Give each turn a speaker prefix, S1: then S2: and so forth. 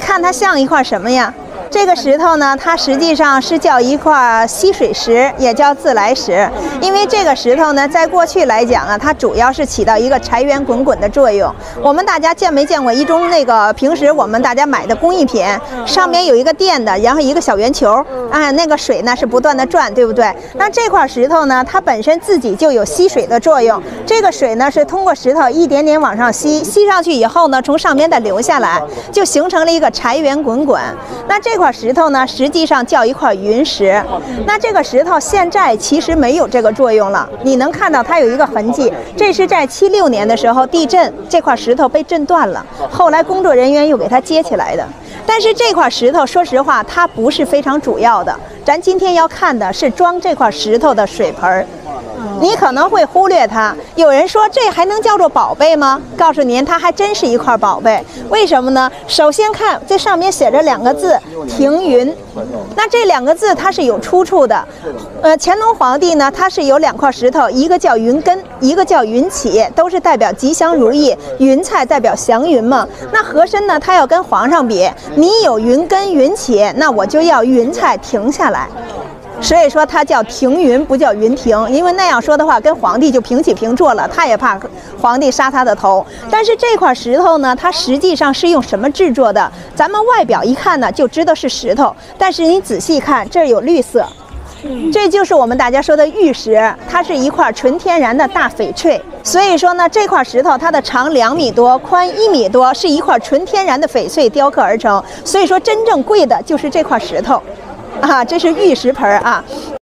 S1: 看它像一块什么呀？这个石头呢，它实际上是叫一块吸水石，也叫自来石。因为这个石头呢，在过去来讲啊，它主要是起到一个财源滚滚的作用。我们大家见没见过一种那个平时我们大家买的工艺品，上面有一个垫的，然后一个小圆球，那个水呢是不断的转，对不对？那这块石头呢，它本身自己就有吸水的作用。这个水呢是通过石头一点点往上吸上去以后呢，从上面再流下来，就形成了一个财源滚滚。那这块石头呢，实际上叫一块云石。那这个石头现在其实没有这个作用了，你能看到它有一个痕迹，这是在76年的时候地震，这块石头被震断了，后来工作人员又给它接起来的。但是这块石头，说实话，它不是非常主要的。咱今天要看的是装这块石头的水盆儿。你可能会忽略它。有人说这还能叫做宝贝吗？告诉您，它还真是一块宝贝。为什么呢？首先看这上面写着2个字“停云”，那这2个字它是有出处的。乾隆皇帝呢，他是有2块石头，一个叫云根，一个叫云起，都是代表吉祥如意。云彩代表祥云嘛。那和珅呢，他要跟皇上比，你有云根云起，那我就要云彩停下来。所以说它叫停云，不叫云停，因为那样说的话，跟皇帝就平起平坐了，他也怕皇帝杀他的头。但是这块石头呢，它实际上是用什么制作的？咱们外表一看呢，就知道是石头，但是你仔细看，这儿有绿色，这就是我们大家说的玉石，它是一块纯天然的大翡翠。所以说呢，这块石头它的长2米多，宽1米多，是一块纯天然的翡翠雕刻而成。所以说真正贵的就是这块石头。这是玉石盆啊。